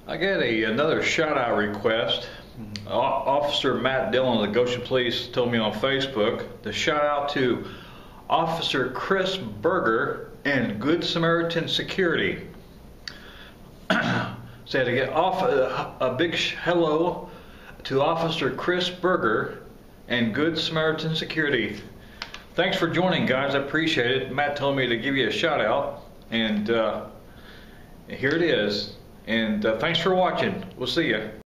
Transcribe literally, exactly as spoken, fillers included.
I got a another shout out request. O- Officer Matt Dillon of the Goshen Police told me on Facebook to shout out to Officer Chris Berger and Good Samaritan Security. Say to get off a, a big sh- hello to Officer Chris Berger and Good Samaritan Security. Thanks for joining, guys. I appreciate it. Matt told me to give you a shout out, and uh, here it is. And uh, thanks for watching. We'll see you.